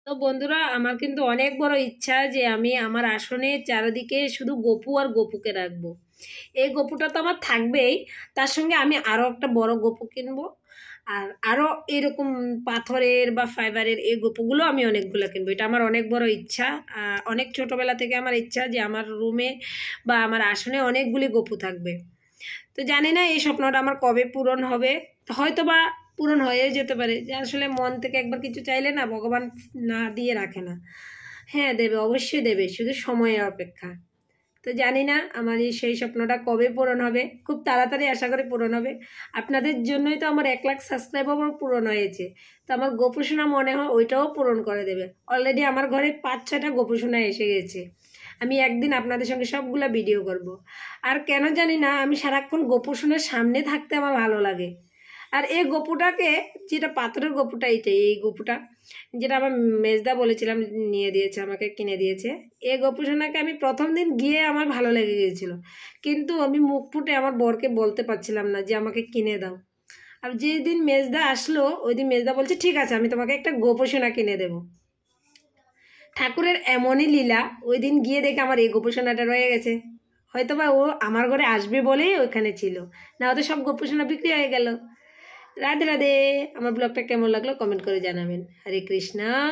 তো বন্ধুরা, আমার কিন্তু অনেক বড় ইচ্ছা যে আমি আমার আসনের চারিদিকে শুধু গপু আর গপুকে রাখবো। এই গপুটা তো আমার থাকবেই, তার সঙ্গে আমি আরও একটা বড় গপু কিনবো। আর আরও এরকম পাথরের বা ফাইবারের এই গপুগুলো আমি অনেকগুলো কিনবো। এটা আমার অনেক বড় ইচ্ছা। অনেক ছোটোবেলা থেকে আমার ইচ্ছা যে আমার রুমে বা আমার আসনে অনেকগুলি গপু থাকবে। তো জানি না এই স্বপ্নটা আমার কবে পূরণ হবে। হয়তো বা পূরণ হয়ে যেতে পারে, যে আসলে মন থেকে একবার কিছু চাইলে না ভগবান না দিয়ে রাখে না। হ্যাঁ, দেবে, অবশ্যই দেবে, শুধু সময়ের অপেক্ষা। তো জানি না আমার এই সেই স্বপ্নটা কবে পূরণ হবে। খুব তাড়াতাড়ি আশা করি পূরণ হবে। আপনাদের জন্যই তো আমার 1 লাখ সাবস্ক্রাইবার পূরণ হয়েছে। তো আমার গোপোষণা মনে হয় ওইটাও পূরণ করে দেবে। অলরেডি আমার ঘরে 5-6টা গোপোষণা এসে গেছে। আমি একদিন আপনাদের সঙ্গে সবগুলা ভিডিও করব। আর কেন জানি না আমি সারাক্ষণ গোপোষণার সামনে থাকতে আমার ভালো লাগে। আর এই গপুটাকে, যেটা পাথরের গপুটা, এই গপুটা যেটা আমার মেজদা বলেছিলাম নিয়ে দিয়েছে, আমাকে কিনে দিয়েছে। এই গপুসোনাকে আমি প্রথম দিন গিয়ে আমার ভালো লেগে গিয়েছিল, কিন্তু আমি মুখ ফুটে আমার বরকে বলতে পারছিলাম না যে আমাকে কিনে দাও। আর যেদিন মেজদা আসলো ওই দিন মেজদা বলছে ঠিক আছে, আমি তোমাকে একটা গোপোষণা কিনে দেবো। ঠাকুরের এমনই লীলা, ওই দিন গিয়ে দেখে আমার এই গোপোষণাটা রয়ে গেছে। হয়তো বা ও আমার ঘরে আসবে বলেই ওইখানে ছিল, না হয়তো সব গোপোষণা বিক্রি হয়ে গেল। রাধে রাধে। আমার ব্লগটা কেমন লাগলো কমেন্ট করে জানাবেন। হরে কৃষ্ণা।